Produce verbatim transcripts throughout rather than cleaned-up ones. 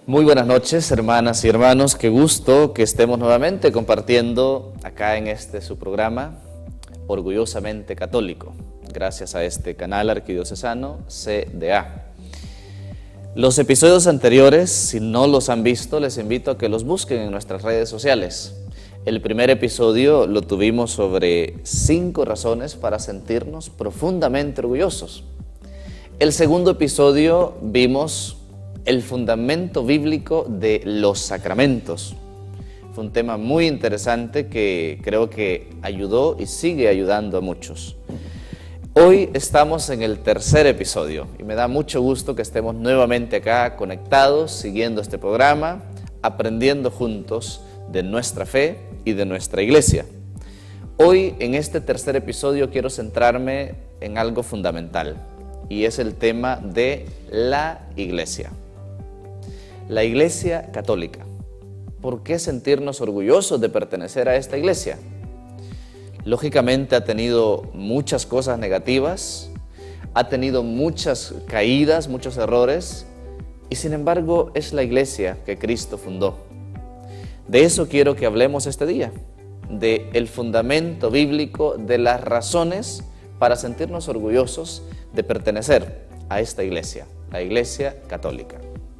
Muy buenas noches, hermanas y hermanos. Qué gusto que estemos nuevamente compartiendo acá en este su programa, Orgullosamente Católico, gracias a este canal arquidiocesano C D A. Los episodios anteriores, si no los han visto, les invito a que los busquen en nuestras redes sociales. El primer episodio lo tuvimos sobre cinco razones para sentirnos profundamente orgullosos. El segundo episodio vimos el fundamento bíblico de los sacramentos. Fue un tema muy interesante que creo que ayudó y sigue ayudando a muchos. Hoy estamos en el tercer episodio y me da mucho gusto que estemos nuevamente acá conectados, siguiendo este programa, aprendiendo juntos de nuestra fe y de nuestra iglesia. Hoy en este tercer episodio quiero centrarme en algo fundamental y es el tema de la iglesia. La Iglesia Católica. ¿Por qué sentirnos orgullosos de pertenecer a esta iglesia? Lógicamente ha tenido muchas cosas negativas, ha tenido muchas caídas, muchos errores, y sin embargo es la iglesia que Cristo fundó. De eso quiero que hablemos este día, de el fundamento bíblico, de las razones para sentirnos orgullosos de pertenecer a esta iglesia, la Iglesia Católica.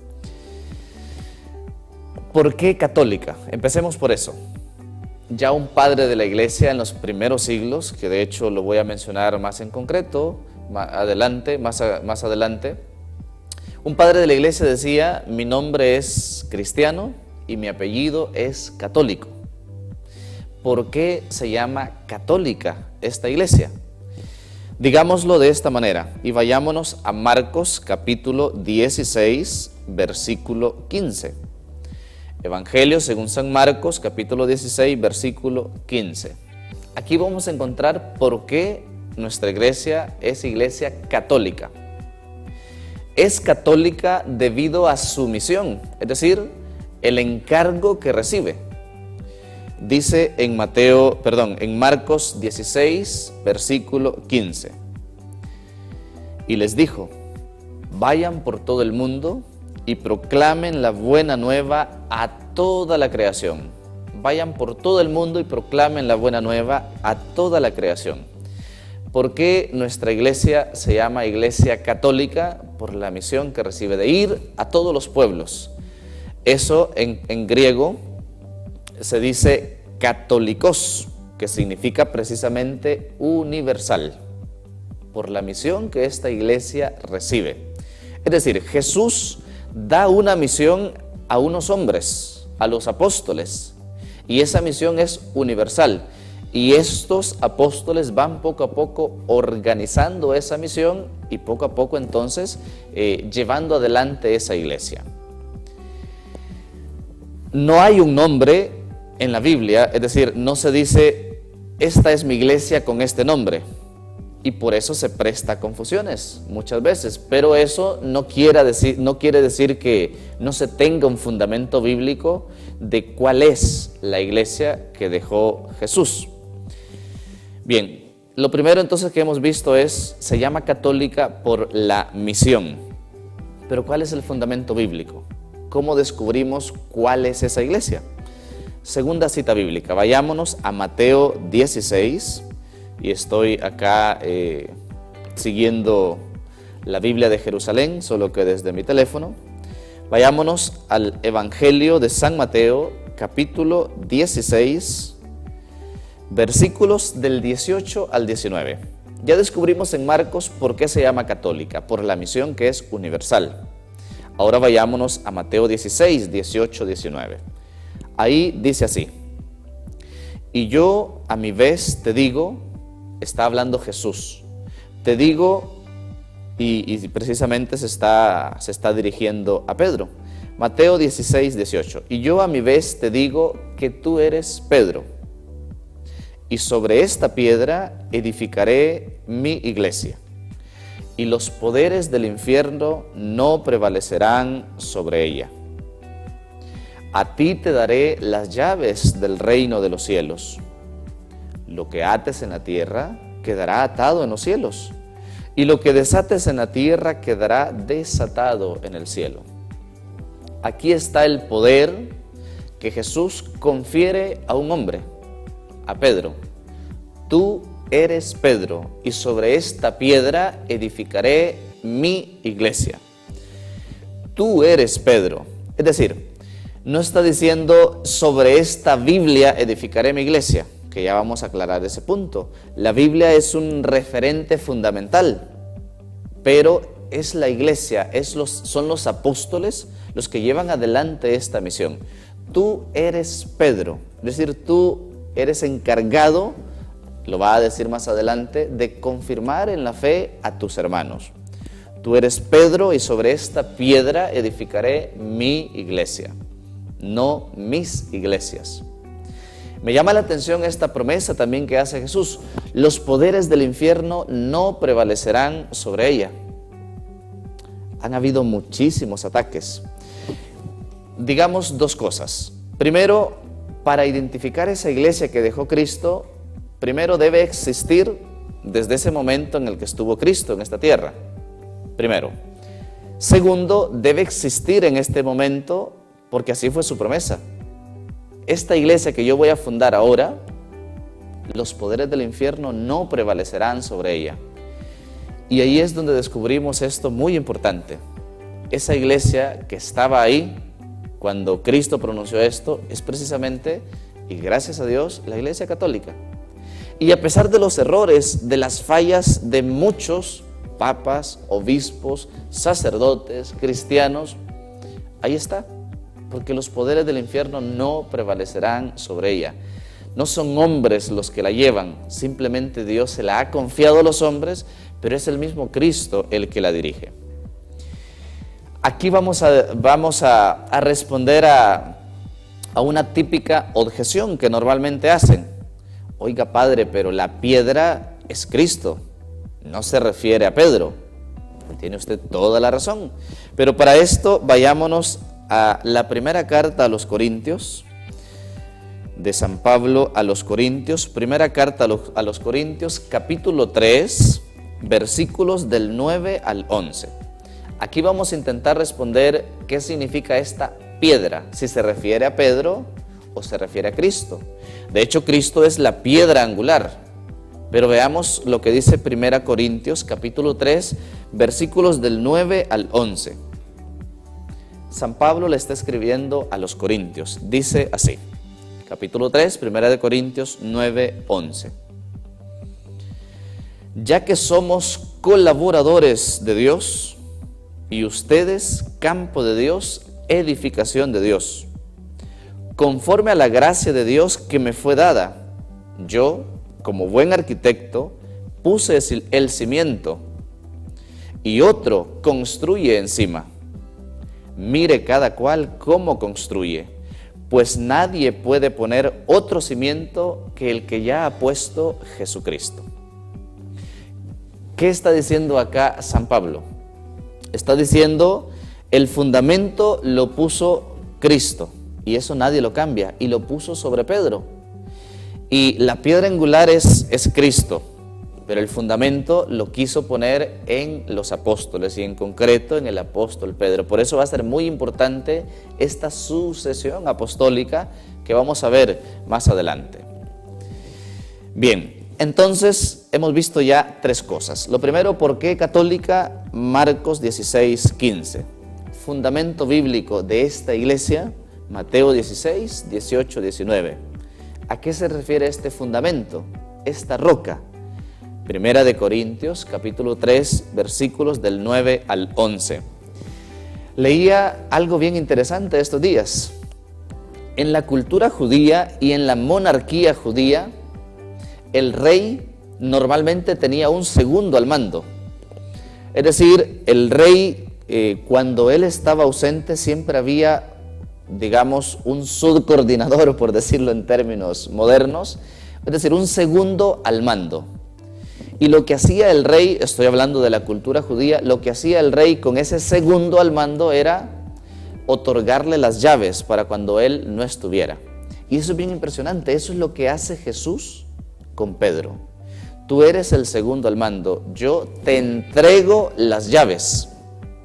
¿Por qué católica? Empecemos por eso. Ya un padre de la iglesia en los primeros siglos, que de hecho lo voy a mencionar más en concreto, más adelante, más, a, más adelante, un padre de la iglesia decía: mi nombre es cristiano y mi apellido es católico. ¿Por qué se llama católica esta iglesia? Digámoslo de esta manera y vayámonos a Marcos capítulo dieciséis, versículo quince. Evangelio según San Marcos, capítulo dieciséis, versículo quince. Aquí vamos a encontrar por qué nuestra iglesia es iglesia católica. Es católica debido a su misión, es decir, el encargo que recibe. Dice en Mateo, perdón, en Marcos dieciséis, versículo quince. Y les dijo: vayan por todo el mundo y proclamen la buena nueva a toda la creación. Vayan por todo el mundo y proclamen la buena nueva a toda la creación. ¿Por qué nuestra iglesia se llama Iglesia Católica? Por la misión que recibe de ir a todos los pueblos. Eso en, en griego se dice católicos, que significa precisamente universal, por la misión que esta iglesia recibe. Es decir, Jesús da una misión a unos hombres, a los apóstoles, y esa misión es universal, y estos apóstoles van poco a poco organizando esa misión y poco a poco entonces eh, llevando adelante esa iglesia. No hay un nombre en la Biblia, es decir, no se dice esta es mi iglesia con este nombre. Y por eso se presta a confusiones muchas veces, pero eso no quiere decir, no quiere decir que no se tenga un fundamento bíblico de cuál es la iglesia que dejó Jesús. Bien, lo primero entonces que hemos visto es, se llama católica por la misión. Pero ¿cuál es el fundamento bíblico? ¿Cómo descubrimos cuál es esa iglesia? Segunda cita bíblica, vayámonos a Mateo dieciséis. Y estoy acá eh, siguiendo la Biblia de Jerusalén, solo que desde mi teléfono. Vayámonos al Evangelio de San Mateo, capítulo dieciséis, versículos del dieciocho al diecinueve. Ya descubrimos en Marcos por qué se llama católica, por la misión que es universal. Ahora vayámonos a Mateo dieciséis, dieciocho, diecinueve. Ahí dice así: y yo a mi vez te digo, está hablando Jesús, te digo, y, y precisamente se está, se está dirigiendo a Pedro. Mateo dieciséis, dieciocho. Y yo a mi vez te digo que tú eres Pedro, y sobre esta piedra edificaré mi iglesia, y los poderes del infierno no prevalecerán sobre ella. A ti te daré las llaves del reino de los cielos. Lo que ates en la tierra quedará atado en los cielos, y lo que desates en la tierra quedará desatado en el cielo. aquí está el poder que Jesús confiere a un hombre, a Pedro. Tú eres Pedro, y sobre esta piedra edificaré mi iglesia. Tú eres Pedro. Es decir, no está diciendo sobre esta Biblia edificaré mi iglesia, que ya vamos a aclarar ese punto. La Biblia es un referente fundamental, pero es la iglesia, es los, son los apóstoles los que llevan adelante esta misión. Tú eres Pedro, es decir, tú eres encargado, lo va a decir más adelante, de confirmar en la fe a tus hermanos. Tú eres Pedro, y sobre esta piedra edificaré mi iglesia, no mis iglesias. Me llama la atención esta promesa también que hace Jesús. Los poderes del infierno no prevalecerán sobre ella. Han habido muchísimos ataques. Digamos dos cosas. Primero, para identificar esa iglesia que dejó Cristo, primero debe existir desde ese momento en el que estuvo Cristo en esta tierra. Primero. Segundo, debe existir en este momento porque así fue su promesa. Esta iglesia que yo voy a fundar ahora, los poderes del infierno no prevalecerán sobre ella. Y ahí es donde descubrimos esto muy importante. Esa iglesia que estaba ahí cuando Cristo pronunció esto es precisamente, y gracias a Dios, la Iglesia Católica. Y a pesar de los errores, de las fallas de muchos papas, obispos, sacerdotes, cristianos, ahí está, porque los poderes del infierno no prevalecerán sobre ella. No son hombres los que la llevan, simplemente Dios se la ha confiado a los hombres, pero es el mismo Cristo el que la dirige. Aquí vamos a, vamos a, a responder a, a una típica objeción que normalmente hacen. Oiga, padre, pero la piedra es Cristo, no se refiere a Pedro. Tiene usted toda la razón. Pero para esto vayámonos a la primera carta a los Corintios, de San Pablo a los Corintios, primera carta a los, a los Corintios, capítulo tres, versículos del nueve al once. Aquí vamos a intentar responder qué significa esta piedra, si se refiere a Pedro o se refiere a Cristo. De hecho, Cristo es la piedra angular. Pero veamos lo que dice primera Corintios, capítulo tres, versículos del nueve al once. San Pablo le está escribiendo a los Corintios. Dice así, capítulo tres, primera de Corintios nueve, once. Ya que somos colaboradores de Dios, y ustedes campo de Dios, edificación de Dios, conforme a la gracia de Dios que me fue dada, yo, como buen arquitecto, puse el cimiento, y otro construye encima. Mire cada cual cómo construye, pues nadie puede poner otro cimiento que el que ya ha puesto Jesucristo. ¿Qué está diciendo acá San Pablo? Está diciendo, el fundamento lo puso Cristo, y eso nadie lo cambia, y lo puso sobre Pedro. Y la piedra angular es, es Cristo, pero el fundamento lo quiso poner en los apóstoles, y en concreto en el apóstol Pedro. Por eso va a ser muy importante esta sucesión apostólica que vamos a ver más adelante. Bien. Entonces, hemos visto ya tres cosas. Lo primero, ¿por qué católica? Marcos dieciséis, quince. Fundamento bíblico de esta iglesia, Mateo dieciséis, dieciocho, diecinueve. ¿A qué se refiere este fundamento? Esta roca. Primera de Corintios, capítulo tres, versículos del nueve al once. Leía algo bien interesante estos días. En la cultura judía y en la monarquía judía, el rey normalmente tenía un segundo al mando. Es decir, el rey, eh, cuando él estaba ausente, siempre había, digamos, un subcoordinador, por decirlo en términos modernos, es decir, un segundo al mando. Y lo que hacía el rey, estoy hablando de la cultura judía, lo que hacía el rey con ese segundo al mando era otorgarle las llaves para cuando él no estuviera. Y eso es bien impresionante, eso es lo que hace Jesús con Pedro. Tú eres el segundo al mando, yo te entrego las llaves.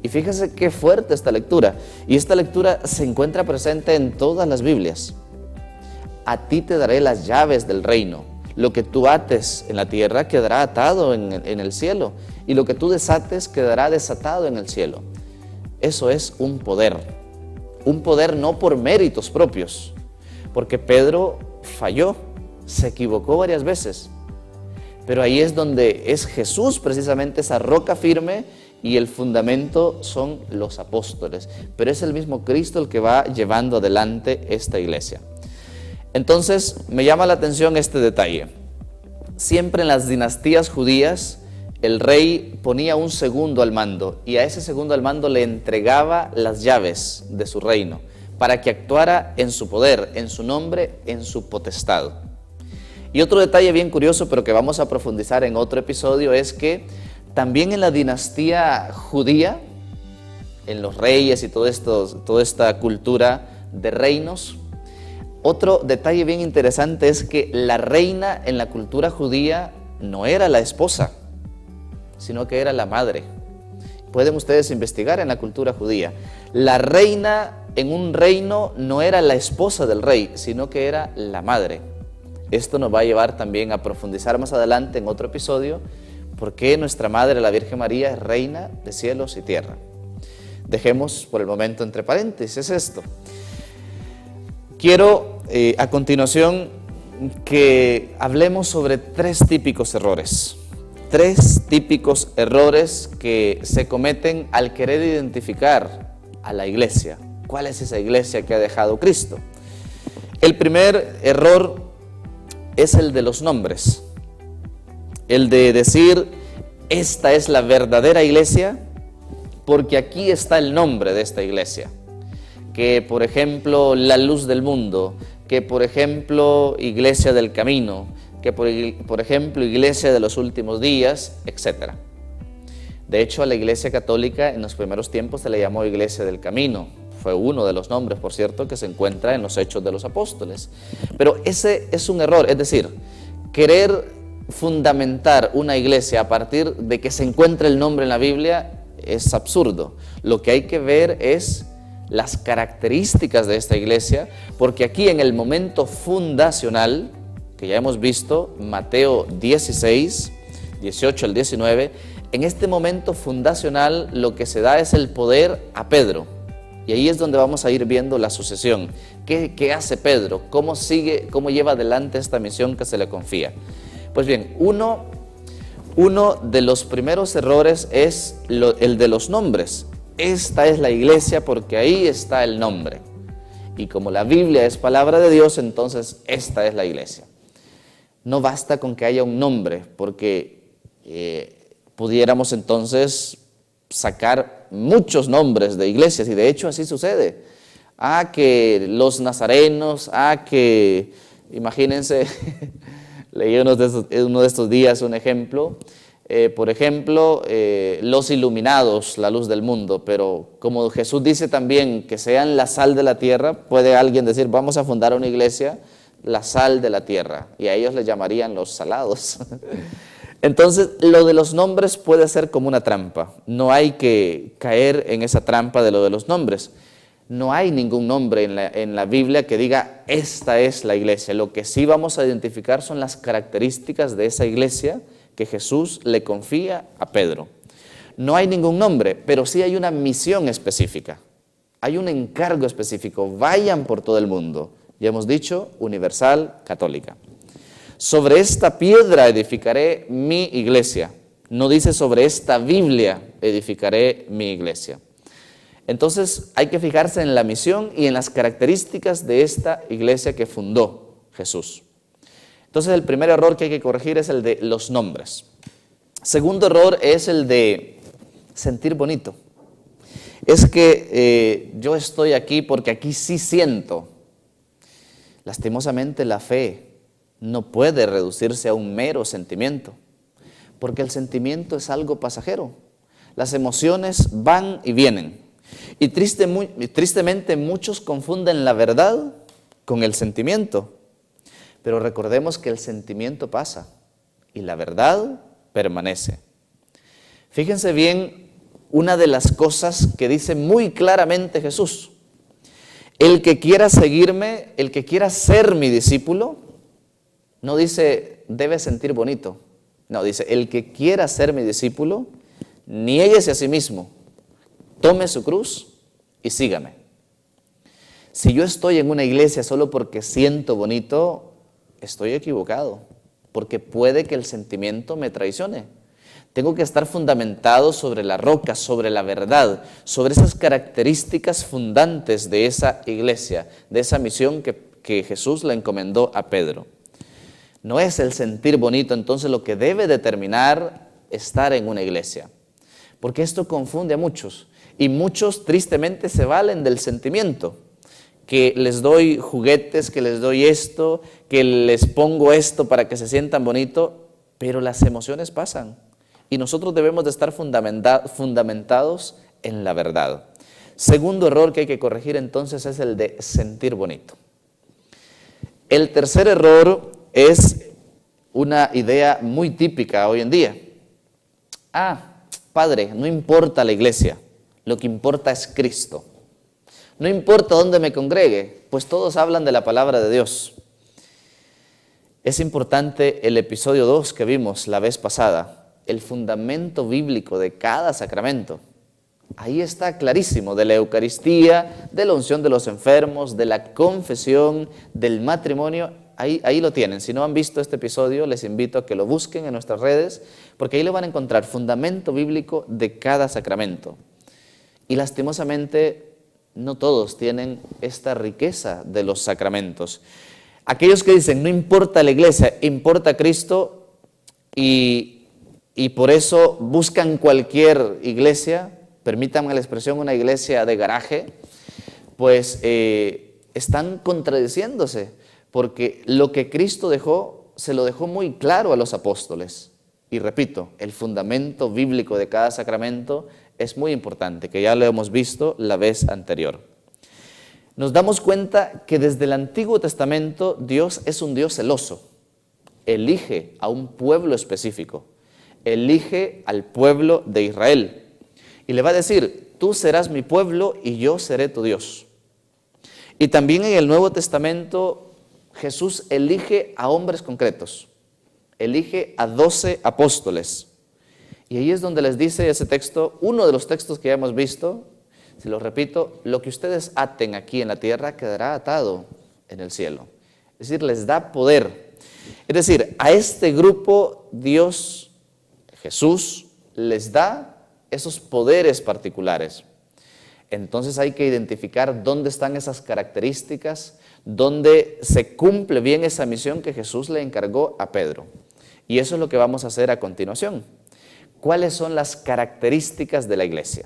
Y fíjese qué fuerte esta lectura. Y esta lectura se encuentra presente en todas las Biblias. A ti te daré las llaves del reino. Lo que tú ates en la tierra quedará atado en, en el cielo. Y lo que tú desates quedará desatado en el cielo. Eso es un poder. Un poder no por méritos propios. Porque Pedro falló, se equivocó varias veces. Pero ahí es donde es Jesús precisamente esa roca firme y el fundamento son los apóstoles. Pero es el mismo Cristo el que va llevando adelante esta iglesia. Entonces me llama la atención este detalle. Siempre en las dinastías judías el rey ponía un segundo al mando y a ese segundo al mando le entregaba las llaves de su reino para que actuara en su poder, en su nombre, en su potestad. Y otro detalle bien curioso, pero que vamos a profundizar en otro episodio, es que también en la dinastía judía, en los reyes y todo esto, toda esta cultura de reinos, otro detalle bien interesante es que la reina en la cultura judía no era la esposa, sino que era la madre. Pueden ustedes investigar en la cultura judía. La reina en un reino no era la esposa del rey, sino que era la madre. Esto nos va a llevar también a profundizar más adelante en otro episodio por qué nuestra Madre, la Virgen María, es reina de cielos y tierra. Dejemos por el momento entre paréntesis esto. Quiero eh, a continuación que hablemos sobre tres típicos errores. Tres típicos errores que se cometen al querer identificar a la iglesia. ¿Cuál es esa iglesia que ha dejado Cristo? El primer error es el de los nombres, el de decir, esta es la verdadera iglesia, porque aquí está el nombre de esta iglesia, que por ejemplo, la luz del mundo, que por ejemplo, iglesia del camino, que por, por ejemplo, iglesia de los últimos días, etcétera. De hecho, a la iglesia católica en los primeros tiempos se le llamó iglesia del camino. Fue uno de los nombres, por cierto, que se encuentra en los Hechos de los Apóstoles. Pero ese es un error, es decir, querer fundamentar una iglesia a partir de que se encuentre el nombre en la Biblia es absurdo. Lo que hay que ver es las características de esta iglesia, porque aquí en el momento fundacional, que ya hemos visto, Mateo dieciséis, dieciocho al diecinueve, en este momento fundacional lo que se da es el poder a Pedro. Y ahí es donde vamos a ir viendo la sucesión. ¿Qué, qué hace Pedro? ¿Cómo sigue, cómo lleva adelante esta misión que se le confía? Pues bien, uno, uno de los primeros errores es lo, el de los nombres. Esta es la iglesia porque ahí está el nombre. Y como la Biblia es palabra de Dios, entonces esta es la iglesia. No basta con que haya un nombre, porque eh, pudiéramos entonces sacar muchos nombres de iglesias, y de hecho así sucede. Ah, que los nazarenos, ah, que, imagínense, leí uno de, estos, uno de estos días un ejemplo, eh, por ejemplo, eh, los iluminados, la luz del mundo, pero como Jesús dice también que sean la sal de la tierra, puede alguien decir, vamos a fundar una iglesia, la sal de la tierra, y a ellos les llamarían los salados. Entonces, lo de los nombres puede ser como una trampa. No hay que caer en esa trampa de lo de los nombres. No hay ningún nombre en la, en la Biblia que diga, esta es la iglesia. Lo que sí vamos a identificar son las características de esa iglesia que Jesús le confía a Pedro. No hay ningún nombre, pero sí hay una misión específica. Hay un encargo específico. Vayan por todo el mundo. Ya hemos dicho, universal, católica. Sobre esta piedra edificaré mi iglesia. No dice sobre esta Biblia edificaré mi iglesia. Entonces hay que fijarse en la misión y en las características de esta iglesia que fundó Jesús. Entonces el primer error que hay que corregir es el de los nombres. Segundo error es el de sentir bonito. Es que eh, yo estoy aquí porque aquí sí siento. Lastimosamente la fe no puede reducirse a un mero sentimiento, porque el sentimiento es algo pasajero. Las emociones van y vienen. Y triste, muy, tristemente muchos confunden la verdad con el sentimiento. Pero recordemos que el sentimiento pasa y la verdad permanece. Fíjense bien una de las cosas que dice muy claramente Jesús. El que quiera seguirme, el que quiera ser mi discípulo, no dice debe sentir bonito. No, dice el que quiera ser mi discípulo, niéguese a sí mismo, tome su cruz y sígame. Si yo estoy en una iglesia solo porque siento bonito, estoy equivocado, porque puede que el sentimiento me traicione. Tengo que estar fundamentado sobre la roca, sobre la verdad, sobre esas características fundantes de esa iglesia, de esa misión que, que Jesús le encomendó a Pedro. No es el sentir bonito entonces lo que debe determinar estar en una iglesia, porque esto confunde a muchos y muchos tristemente se valen del sentimiento, que les doy juguetes, que les doy esto, que les pongo esto para que se sientan bonito, pero las emociones pasan. Y nosotros debemos de estar fundamenta- fundamentados en la verdad. Segundo error que hay que corregir entonces es el de sentir bonito. El tercer error es una idea muy típica hoy en día. Ah, padre, no importa la iglesia, lo que importa es Cristo. No importa dónde me congregue, pues todos hablan de la palabra de Dios. Es importante el episodio dos que vimos la vez pasada, el fundamento bíblico de cada sacramento. Ahí está clarísimo, de la Eucaristía, de la unción de los enfermos, de la confesión, del matrimonio. Ahí, ahí lo tienen. Si no han visto este episodio, les invito a que lo busquen en nuestras redes, porque ahí lo van a encontrar, fundamento bíblico de cada sacramento. Y lastimosamente, no todos tienen esta riqueza de los sacramentos. Aquellos que dicen, no importa la iglesia, importa Cristo, y Y por eso buscan cualquier iglesia, permítanme la expresión, una iglesia de garaje, pues eh, están contradiciéndose, porque lo que Cristo dejó, se lo dejó muy claro a los apóstoles. Y repito, el fundamento bíblico de cada sacramento es muy importante, que ya lo hemos visto la vez anterior. Nos damos cuenta que desde el Antiguo Testamento Dios es un Dios celoso, elige a un pueblo específico. Elige al pueblo de Israel y le va a decir, tú serás mi pueblo y yo seré tu Dios. Y también en el Nuevo Testamento Jesús elige a hombres concretos, elige a doce apóstoles. Y ahí es donde les dice ese texto, uno de los textos que ya hemos visto, si lo repito, lo que ustedes aten aquí en la tierra quedará atado en el cielo. Es decir, les da poder. Es decir, a este grupo Dios, Jesús, les da esos poderes particulares. Entonces hay que identificar dónde están esas características, dónde se cumple bien esa misión que Jesús le encargó a Pedro. Y eso es lo que vamos a hacer a continuación. ¿Cuáles son las características de la iglesia?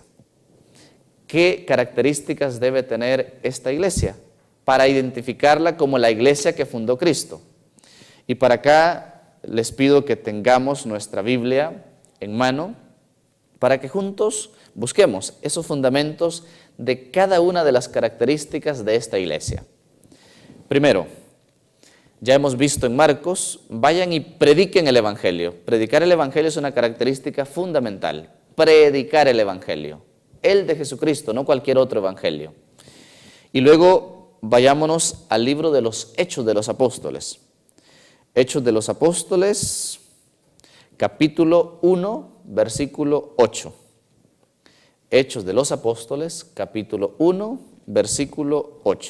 ¿Qué características debe tener esta iglesia para identificarla como la iglesia que fundó Cristo? Y para acá les pido que tengamos nuestra Biblia en mano para que juntos busquemos esos fundamentos de cada una de las características de esta iglesia. Primero, ya hemos visto en Marcos, vayan y prediquen el Evangelio. Predicar el Evangelio es una característica fundamental. Predicar el Evangelio, el de Jesucristo, no cualquier otro Evangelio. Y luego vayámonos al libro de los Hechos de los Apóstoles. Hechos de los Apóstoles, capítulo uno, versículo ocho. Hechos de los Apóstoles, capítulo uno, versículo ocho.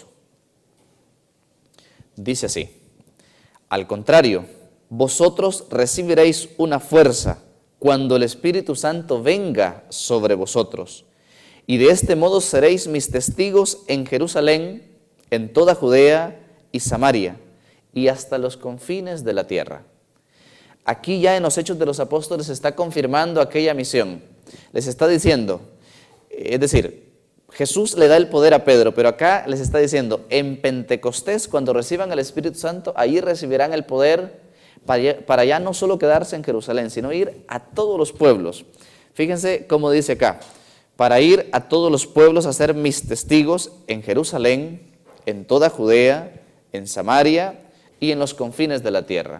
Dice así, al contrario, vosotros recibiréis una fuerza cuando el Espíritu Santo venga sobre vosotros, y de este modo seréis mis testigos en Jerusalén, en toda Judea y Samaria, y hasta los confines de la tierra. Aquí ya en los Hechos de los Apóstoles se está confirmando aquella misión. Les está diciendo, es decir, Jesús le da el poder a Pedro, pero acá les está diciendo, en Pentecostés, cuando reciban el Espíritu Santo, ahí recibirán el poder para, para ya no solo quedarse en Jerusalén, sino ir a todos los pueblos. Fíjense cómo dice acá, para ir a todos los pueblos a ser mis testigos en Jerusalén, en toda Judea, en Samaria y en los confines de la tierra.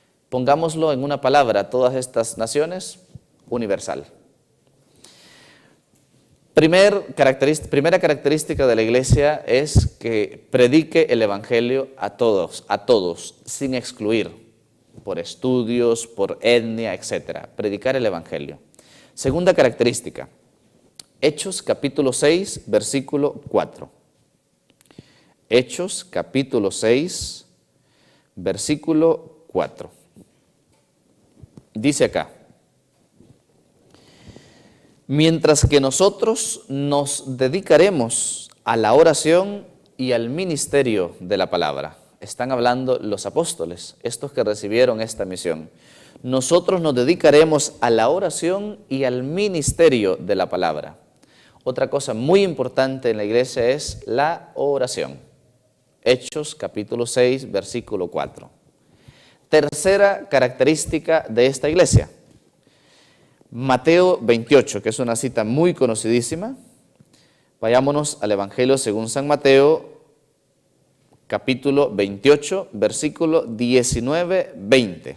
Pongámoslo en una palabra, todas estas naciones, universal. Primer característica, primera característica de la iglesia es que predique el evangelio a todos, a todos, sin excluir, por estudios, por etnia, etcétera. Predicar el evangelio. Segunda característica, Hechos capítulo seis, versículo cuatro. Hechos capítulo seis, versículo cuatro. Dice acá: mientras que nosotros nos dedicaremos a la oración y al ministerio de la palabra. Están hablando los apóstoles, estos que recibieron esta misión. Nosotros nos dedicaremos a la oración y al ministerio de la palabra. Otra cosa muy importante en la iglesia es la oración. Hechos capítulo seis, versículo cuatro. Tercera característica de esta iglesia. Mateo veintiocho, que es una cita muy conocidísima. Vayámonos al Evangelio según San Mateo, capítulo veintiocho, versículo diecinueve, veinte.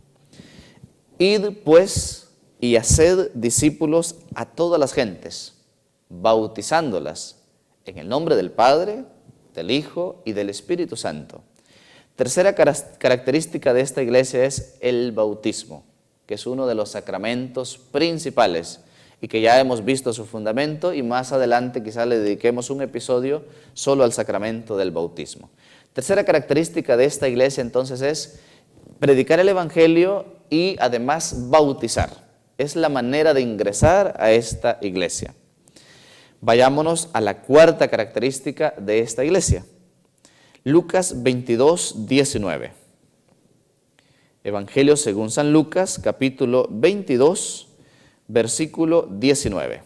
Id pues y haced discípulos a todas las gentes, bautizándolas en el nombre del Padre, del Hijo y del Espíritu Santo. Tercera característica de esta iglesia es el bautismo, que es uno de los sacramentos principales y que ya hemos visto su fundamento, y más adelante quizá le dediquemos un episodio solo al sacramento del bautismo. Tercera característica de esta iglesia entonces es predicar el evangelio y además bautizar. Es la manera de ingresar a esta iglesia. Vayámonos a la cuarta característica de esta iglesia. Lucas veintidós, diecinueve. Evangelio según San Lucas, capítulo veintidós, versículo diecinueve.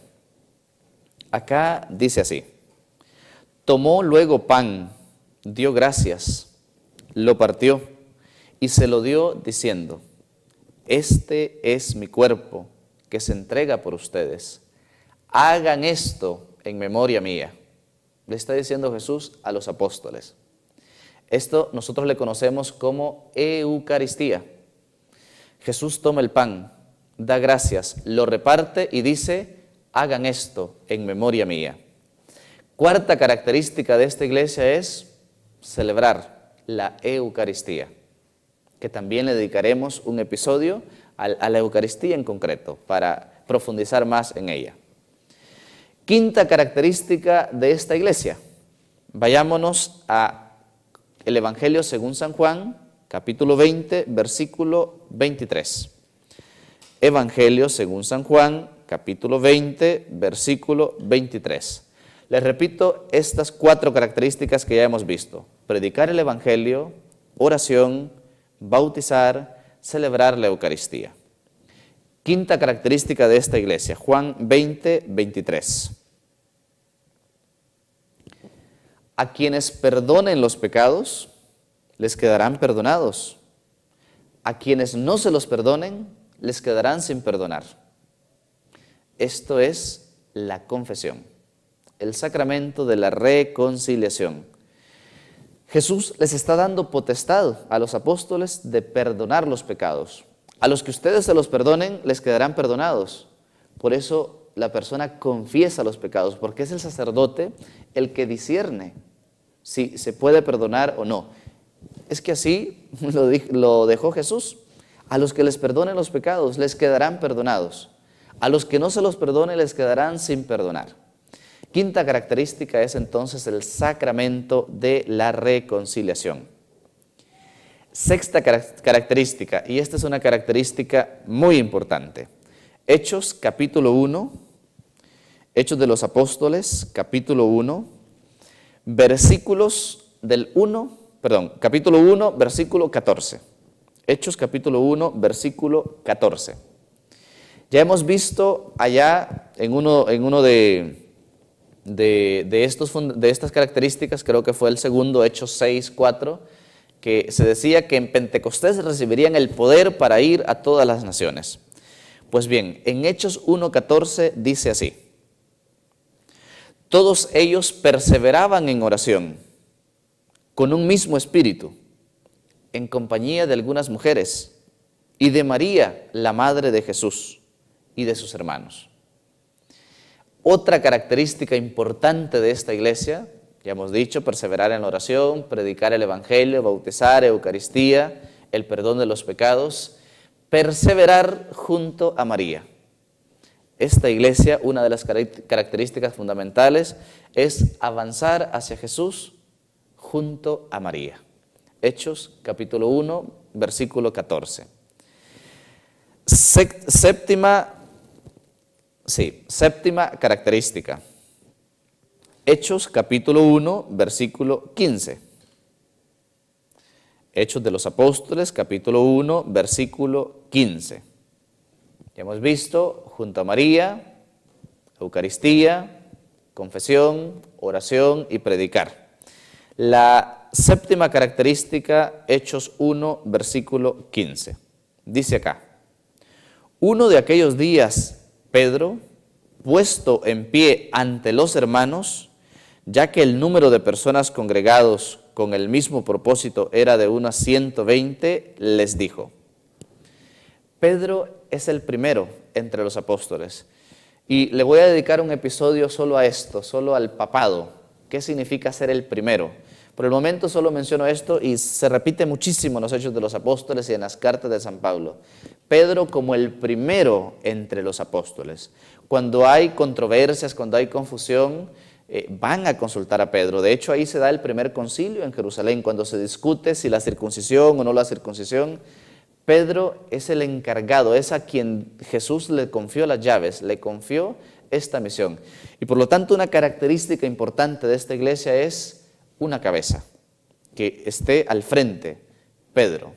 Acá dice así: tomó luego pan, dio gracias, lo partió y se lo dio diciendo: este es mi cuerpo que se entrega por ustedes. Hagan esto en memoria mía. Le está diciendo Jesús a los apóstoles. Esto nosotros le conocemos como Eucaristía. Jesús toma el pan, da gracias, lo reparte y dice: hagan esto en memoria mía. Cuarta característica de esta iglesia es celebrar la Eucaristía, que también le dedicaremos un episodio a la Eucaristía en concreto para profundizar más en ella. Quinta característica de esta iglesia. Vayámonos a el Evangelio según San Juan, capítulo veinte, versículo veintitrés. Evangelio según San Juan, capítulo veinte, versículo veintitrés. Les repito estas cuatro características que ya hemos visto: predicar el Evangelio, oración, bautizar, celebrar la Eucaristía. Quinta característica de esta iglesia, Juan veinte, veintitrés. A quienes perdonen los pecados, les quedarán perdonados. A quienes no se los perdonen, les quedarán sin perdonar. Esto es la confesión, el sacramento de la reconciliación. Jesús les está dando potestad a los apóstoles de perdonar los pecados. A los que ustedes se los perdonen, les quedarán perdonados. Por eso la persona confiesa los pecados, porque es el sacerdote el que discierne si se puede perdonar o no. Es que así lo, lo dejó Jesús. A los que les perdonen los pecados, les quedarán perdonados. A los que no se los perdone, les quedarán sin perdonar. Quinta característica es entonces el sacramento de la reconciliación. Sexta característica, y esta es una característica muy importante. Hechos capítulo uno, Hechos de los Apóstoles, capítulo uno, versículos del uno, perdón, capítulo uno, versículo catorce. Hechos capítulo uno, versículo catorce. Ya hemos visto allá en uno, en uno de, de, de, estos, de estas características, creo que fue el segundo, Hechos seis, cuatro, que se decía que en Pentecostés recibirían el poder para ir a todas las naciones. Pues bien, en Hechos uno, catorce dice así: todos ellos perseveraban en oración, con un mismo espíritu, en compañía de algunas mujeres, y de María, la madre de Jesús, y de sus hermanos. Otra característica importante de esta iglesia, ya hemos dicho, perseverar en la oración, predicar el evangelio, bautizar, Eucaristía, el perdón de los pecados, perseverar junto a María. Esta iglesia, una de las características fundamentales es avanzar hacia Jesús junto a María. Hechos capítulo uno, versículo catorce. Séptima, sí, séptima característica. Hechos capítulo uno, versículo quince. Hechos de los Apóstoles, capítulo uno, versículo quince. Ya hemos visto, junto a María, Eucaristía, confesión, oración y predicar. La séptima característica, Hechos uno, versículo quince. Dice acá: uno de aquellos días, Pedro, puesto en pie ante los hermanos, ya que el número de personas congregados con el mismo propósito era de unas ciento veinte, les dijo. Pedro es el primero entre los apóstoles. Y le voy a dedicar un episodio solo a esto, solo al papado. ¿Qué significa ser el primero? Por el momento solo menciono esto y se repite muchísimo en los Hechos de los Apóstoles y en las cartas de San Pablo. Pedro como el primero entre los apóstoles. Cuando hay controversias, cuando hay confusión, eh, van a consultar a Pedro. De hecho, ahí se da el primer concilio en Jerusalén, cuando se discute si la circuncisión o no la circuncisión. Pedro es el encargado, es a quien Jesús le confió las llaves, le confió esta misión. Y por lo tanto, una característica importante de esta iglesia es una cabeza, que esté al frente, Pedro.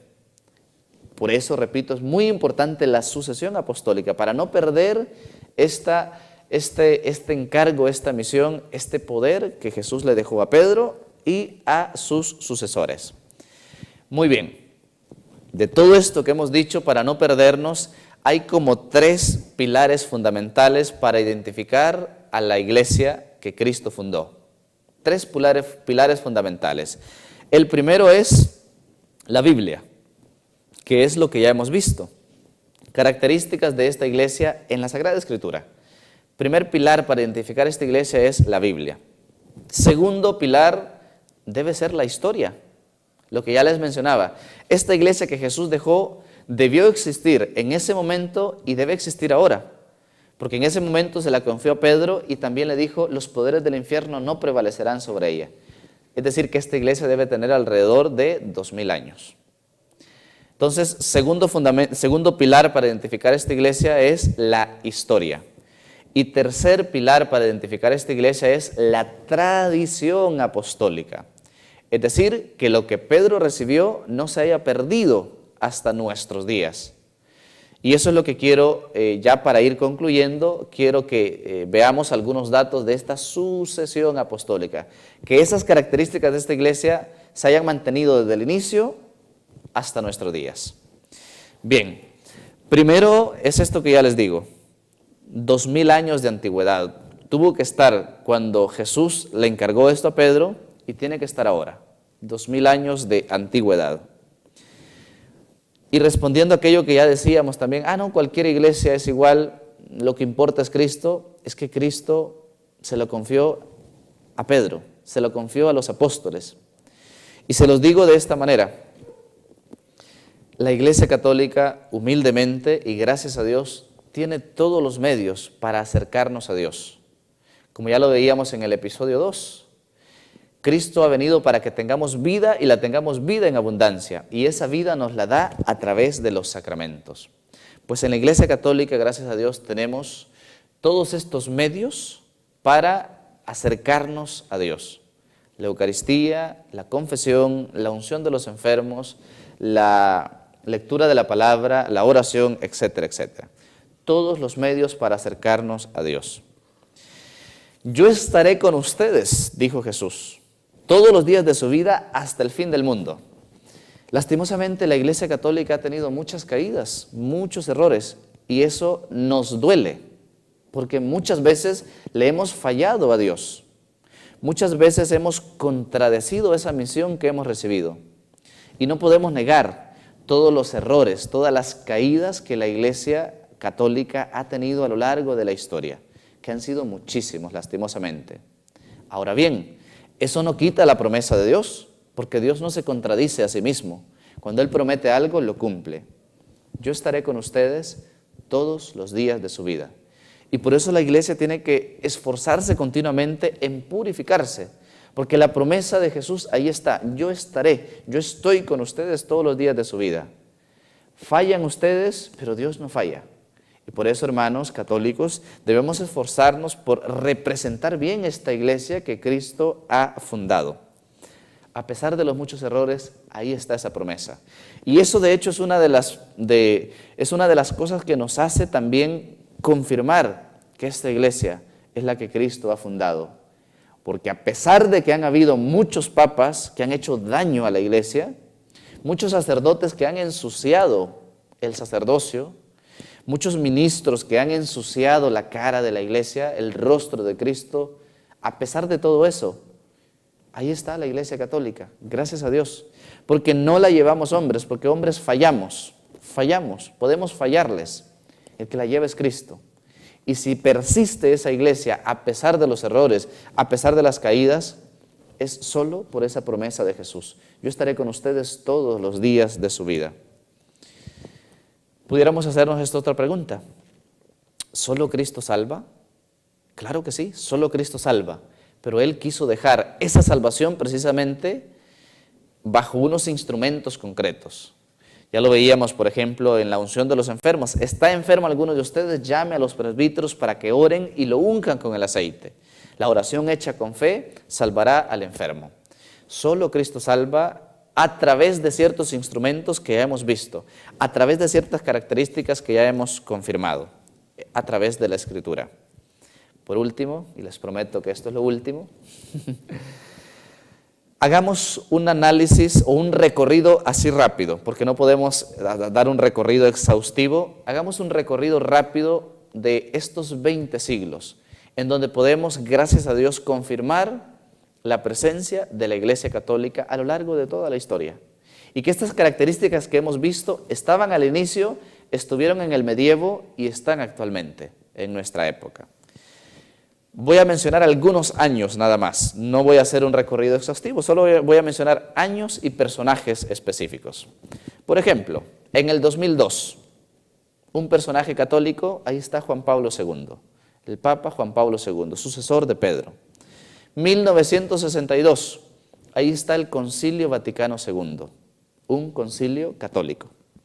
Por eso, repito, es muy importante la sucesión apostólica, para no perder esta, este, este encargo, esta misión, este poder que Jesús le dejó a Pedro y a sus sucesores. Muy bien. De todo esto que hemos dicho, para no perdernos, hay como tres pilares fundamentales para identificar a la iglesia que Cristo fundó. Tres pilares, pilares fundamentales. El primero es la Biblia, que es lo que ya hemos visto. Características de esta iglesia en la Sagrada Escritura. Primer pilar para identificar esta iglesia es la Biblia. Segundo pilar debe ser la historia. Lo que ya les mencionaba, esta iglesia que Jesús dejó debió existir en ese momento y debe existir ahora, porque en ese momento se la confió a Pedro y también le dijo, los poderes del infierno no prevalecerán sobre ella. Es decir, que esta iglesia debe tener alrededor de dos mil años. Entonces, segundo, segundo pilar para identificar esta iglesia es la historia. Y tercer pilar para identificar esta iglesia es la tradición apostólica. Es decir, que lo que Pedro recibió no se haya perdido hasta nuestros días. Y eso es lo que quiero, eh, ya para ir concluyendo, quiero que eh, veamos algunos datos de esta sucesión apostólica. Que esas características de esta iglesia se hayan mantenido desde el inicio hasta nuestros días. Bien, primero es esto que ya les digo, dos mil años de antigüedad. Tuvo que estar cuando Jesús le encargó esto a Pedro, y tiene que estar ahora, dos mil años de antigüedad. Y respondiendo a aquello que ya decíamos también, ah, no, cualquier iglesia es igual, lo que importa es Cristo, es que Cristo se lo confió a Pedro, se lo confió a los apóstoles. Y se los digo de esta manera, la Iglesia Católica, humildemente y gracias a Dios, tiene todos los medios para acercarnos a Dios. Como ya lo veíamos en el episodio dos, Cristo ha venido para que tengamos vida y la tengamos vida en abundancia. Y esa vida nos la da a través de los sacramentos. Pues en la Iglesia Católica, gracias a Dios, tenemos todos estos medios para acercarnos a Dios. La Eucaristía, la confesión, la unción de los enfermos, la lectura de la palabra, la oración, etcétera, etcétera. Todos los medios para acercarnos a Dios. Yo estaré con ustedes, dijo Jesús, todos los días de su vida hasta el fin del mundo. Lastimosamente, la Iglesia Católica ha tenido muchas caídas, muchos errores, y eso nos duele, porque muchas veces le hemos fallado a Dios. Muchas veces hemos contradecido esa misión que hemos recibido. Y no podemos negar todos los errores, todas las caídas que la Iglesia Católica ha tenido a lo largo de la historia, que que han sido muchísimos, lastimosamente. Ahora bien, eso no quita la promesa de Dios, porque Dios no se contradice a sí mismo. Cuando Él promete algo, lo cumple. Yo estaré con ustedes todos los días de su vida. Y por eso la iglesia tiene que esforzarse continuamente en purificarse, porque la promesa de Jesús ahí está. Yo estaré, yo estoy con ustedes todos los días de su vida. Fallan ustedes, pero Dios no falla. Y por eso, hermanos católicos, debemos esforzarnos por representar bien esta iglesia que Cristo ha fundado. A pesar de los muchos errores, ahí está esa promesa. Y eso, de hecho, es una de las, de, es una de las cosas que nos hace también confirmar que esta iglesia es la que Cristo ha fundado. Porque a pesar de que han habido muchos papas que han hecho daño a la iglesia, muchos sacerdotes que han ensuciado el sacerdocio, muchos ministros que han ensuciado la cara de la iglesia, el rostro de Cristo, a pesar de todo eso, ahí está la iglesia católica, gracias a Dios, porque no la llevamos hombres, porque hombres fallamos, fallamos, podemos fallarles, el que la lleva es Cristo. Y si persiste esa iglesia a pesar de los errores, a pesar de las caídas, es solo por esa promesa de Jesús. Yo estaré con ustedes todos los días de su vida. Pudiéramos hacernos esta otra pregunta. ¿Solo Cristo salva? Claro que sí, solo Cristo salva. Pero Él quiso dejar esa salvación precisamente bajo unos instrumentos concretos. Ya lo veíamos, por ejemplo, en la unción de los enfermos. ¿Está enfermo alguno de ustedes? Llame a los presbíteros para que oren y lo unjan con el aceite. La oración hecha con fe salvará al enfermo. Solo Cristo salva a través de ciertos instrumentos que ya hemos visto, a través de ciertas características que ya hemos confirmado, a través de la Escritura. Por último, y les prometo que esto es lo último, hagamos un análisis o un recorrido así rápido, porque no podemos dar un recorrido exhaustivo. Hagamos un recorrido rápido de estos veinte siglos, en donde podemos, gracias a Dios, confirmar la presencia de la Iglesia Católica a lo largo de toda la historia. Y que estas características que hemos visto estaban al inicio, estuvieron en el medievo y están actualmente en nuestra época. Voy a mencionar algunos años nada más, no voy a hacer un recorrido exhaustivo, solo voy a mencionar años y personajes específicos. Por ejemplo, en el dos mil dos, un personaje católico, ahí está Juan Pablo segundo, el Papa Juan Pablo segundo, sucesor de Pedro. mil novecientos sesenta y dos, ahí está el Concilio Vaticano segundo, un concilio católico.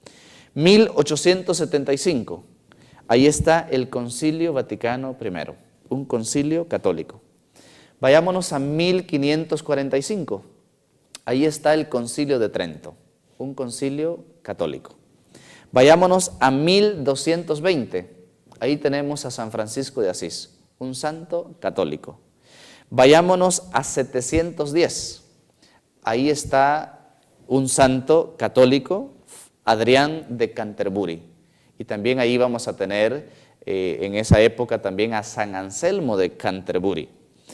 mil ochocientos setenta y cinco, ahí está el Concilio Vaticano primero, un concilio católico. Vayámonos a mil quinientos cuarenta y cinco, ahí está el Concilio de Trento, un concilio católico. Vayámonos a mil doscientos veinte, ahí tenemos a San Francisco de Asís, un santo católico. Vayámonos a setecientos diez, ahí está un santo católico, Adrián de Canterbury, y también ahí vamos a tener eh, en esa época también a San Anselmo de Canterbury.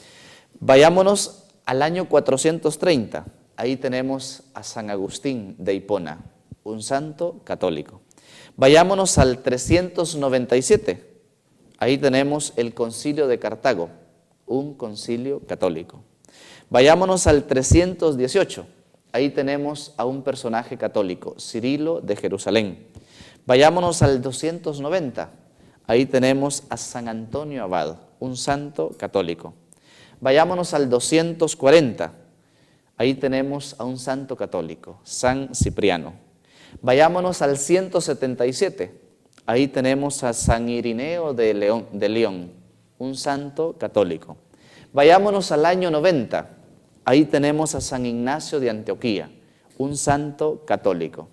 Vayámonos al año cuatrocientos treinta, ahí tenemos a San Agustín de Hipona, un santo católico. Vayámonos al trescientos noventa y siete, ahí tenemos el Concilio de Cartago, un concilio católico. Vayámonos al trescientos dieciocho, ahí tenemos a un personaje católico, Cirilo de Jerusalén. Vayámonos al doscientos noventa, ahí tenemos a San Antonio Abad, un santo católico. Vayámonos al doscientos cuarenta, ahí tenemos a un santo católico, San Cipriano. Vayámonos al ciento setenta y siete, ahí tenemos a San Irineo de León, de León, un santo católico. Vayámonos al año noventa, ahí tenemos a San Ignacio de Antioquía, un santo católico.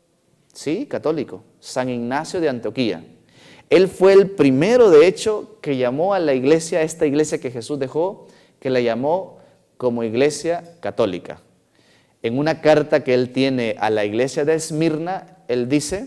Sí, católico, San Ignacio de Antioquía. Él fue el primero, de hecho, que llamó a la iglesia, a esta iglesia que Jesús dejó, que la llamó como iglesia católica. En una carta que él tiene a la iglesia de Esmirna, él dice,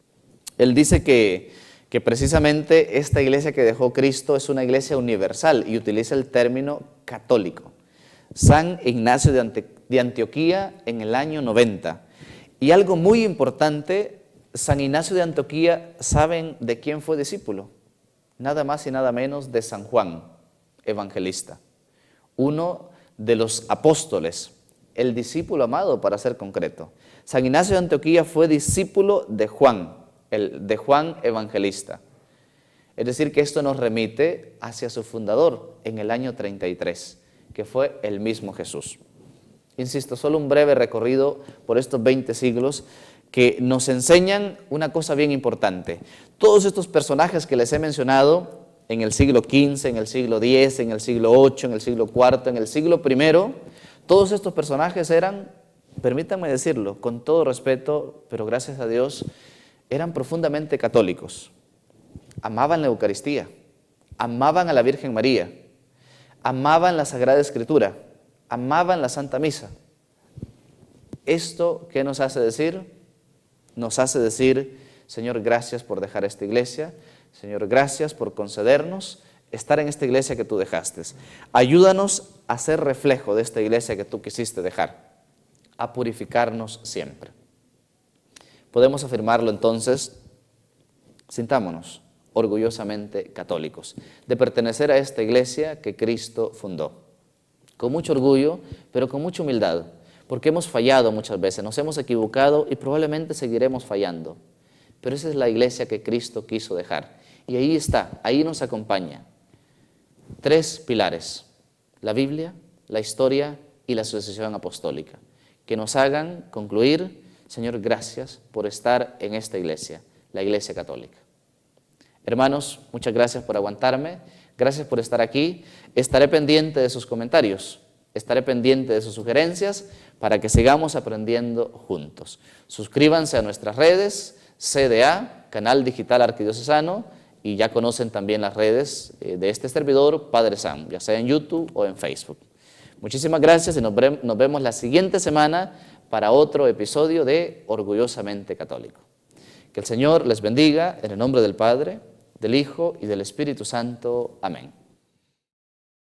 él dice que que precisamente esta iglesia que dejó Cristo es una iglesia universal y utiliza el término católico. San Ignacio de, Ante de Antioquía en el año noventa. Y algo muy importante, San Ignacio de Antioquía, ¿saben de quién fue discípulo? nada más y nada menos de San Juan, evangelista, uno de los apóstoles, el discípulo amado para ser concreto. San Ignacio de Antioquía fue discípulo de Juan, el, de Juan evangelista. Es decir, que esto nos remite hacia su fundador en el año treinta y tres, que fue el mismo Jesús. Insisto, solo un breve recorrido por estos veinte siglos que nos enseñan una cosa bien importante. Todos estos personajes que les he mencionado en el siglo quince, en el siglo diez, en el siglo ocho, en el siglo cuarto, en el siglo primero, todos estos personajes eran, permítanme decirlo, con todo respeto, pero gracias a Dios, eran profundamente católicos. Amaban la Eucaristía, amaban a la Virgen María, amaban la Sagrada Escritura, amaban la Santa Misa. ¿Esto qué nos hace decir? Nos hace decir, Señor, gracias por dejar esta iglesia, Señor, gracias por concedernos estar en esta iglesia que tú dejaste. Ayúdanos a ser reflejo de esta iglesia que tú quisiste dejar, a purificarnos siempre. Podemos afirmarlo entonces, sintámonos orgullosamente católicos, de pertenecer a esta iglesia que Cristo fundó. Con mucho orgullo, pero con mucha humildad, porque hemos fallado muchas veces, nos hemos equivocado y probablemente seguiremos fallando. Pero esa es la iglesia que Cristo quiso dejar. Y ahí está, ahí nos acompaña. Tres pilares, la Biblia, la historia y la sucesión apostólica, que nos hagan concluir, Señor, gracias por estar en esta iglesia, la Iglesia Católica. Hermanos, muchas gracias por aguantarme, gracias por estar aquí. Estaré pendiente de sus comentarios, estaré pendiente de sus sugerencias para que sigamos aprendiendo juntos. Suscríbanse a nuestras redes, C D A, Canal Digital Arquidiocesano, y ya conocen también las redes de este servidor, Padre Sam, ya sea en YouTube o en Facebook. Muchísimas gracias y nos vemos la siguiente semana para otro episodio de Orgullosamente Católico. Que el Señor les bendiga en el nombre del Padre, del Hijo y del Espíritu Santo. Amén.